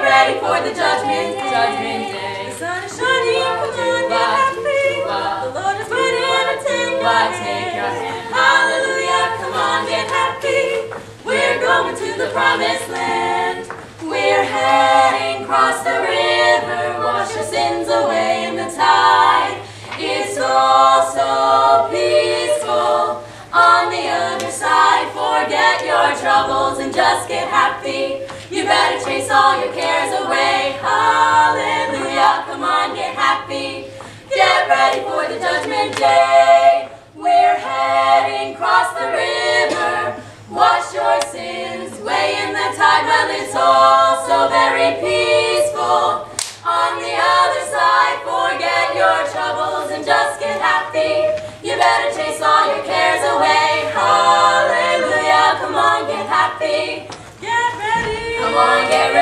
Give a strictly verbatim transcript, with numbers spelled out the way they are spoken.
ready for the judgment day. Judgment day. The sun is shining, come on, get happy. The Lord is waiting to take your hand. Hallelujah, come on, get happy. We're going to the promised land. We're heading across the river, wash your sins away in the tide. It's all so peaceful on the other side. Forget your troubles and just get happy. You better chase all your cares away. Hallelujah, come on, get happy. Get ready for the judgment day. We're heading across the river, wash your sins away in the tide. Well, it's all so very peaceful on the other side. Forget your troubles and just get happy. You better chase all your cares away. Hallelujah, come on, get happy. Get ready. Come on, get ready.